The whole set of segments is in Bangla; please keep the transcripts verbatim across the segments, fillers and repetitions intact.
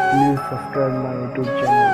Please subscribe my YouTube channel.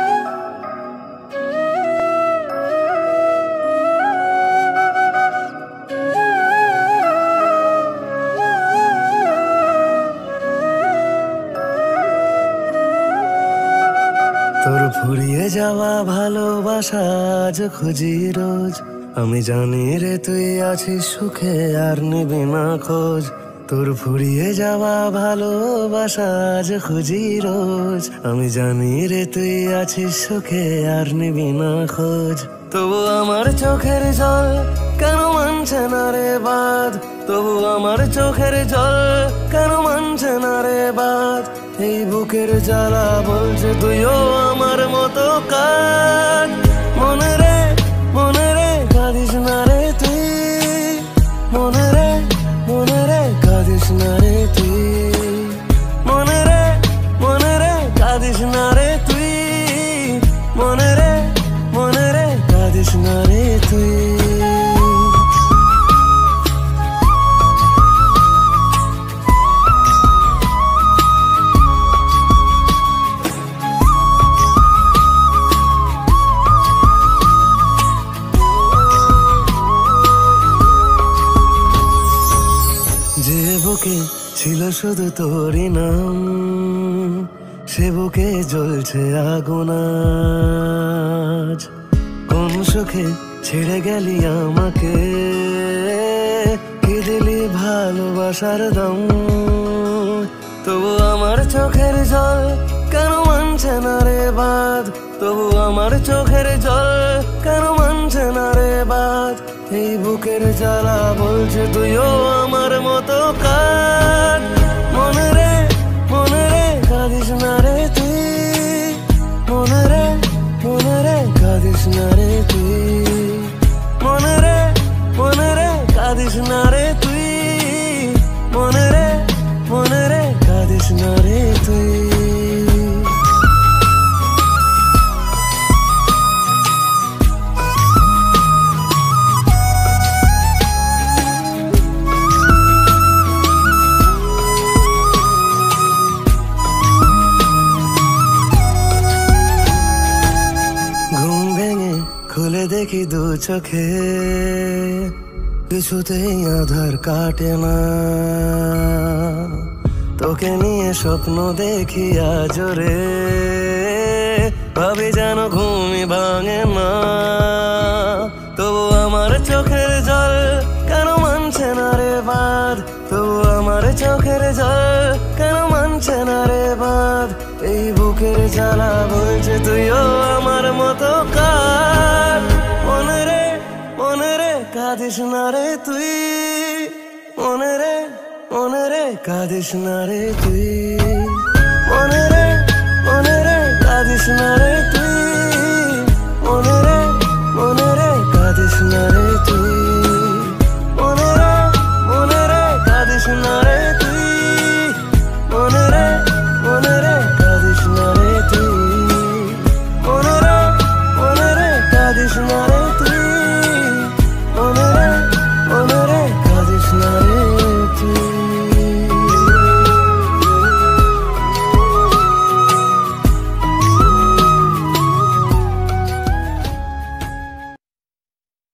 তোর ফুরিয়ে যাওয়া ভালোবাসা আজ খুঁজি রোজ। আমি জানি রে তুই আছিস সুখে আর নিবি না খোঁজ। তোর ফুরিয়ে যাওয়া ভালোবাসা আজ খুঁজি রোজ। আমি জানি রে তুই আছিস সুখে আর নিবি না খোঁজ। তবু আমার চোখের জল কেন মানছে না রে বাঁধ। তবু আমার চোখের জল কেন মানছে না রে বাঁধ। এই বুকের জ্বালা বলছে তুইও আমার মতো কাঁদ। মনে রে মনে রে কাঁদিস না রে তুই। মনে রে মনে রে কাঁদিস না রে তুই। মনে রে মনে রে কাঁদিস না রে তুই। মনে রে মনে রে কাঁদিস না রে তুই। যে বুকে ছিল শুধু তোরই নাম, সে বুকে জ্বলছে আগুন আজ। কোন সুখে ছেড়ে গেলি আমাকে, কি দিলি ভালোবাসার দাম। তবু আমার চোখের জল কেন মানছে না রে বাঁধ। তবু আমার চোখের জল কেন মানছে না রে বাঁধ। এই বুকের জ্বালা বলছে তুইও আমার মতো কাঁদ। মনে রে মনে রে কাঁদিস না রে তুই। মনে রে মনে রে কাঁদিস না রে তুই। মনে রে মনে রে কাঁদিস না রে তুই। মনে রে মনে রে কাঁদিস না রে তুই। খুলে দেখি দু চোখে, কিছুতেই আধার কাটে না। তোকে নিয়ে স্বপ্ন দেখি আজ রে, ভাবি যেন ঘুমই ভাঙে না। তবু আমার চোখের জল কেন মানছে না রে বাঁধ। তবু আমার চোখের জল কেন মানছে না রে বাঁধ। এই বুকের জ্বালা বলছে তুইও আমার মতো কাঁদ। মনে রে মনে রে কাঁদিস না রে তুই। মনে রে মনে রে কাঁদিস না রে তুই। মনে রে মনে রে কাঁদিস না রে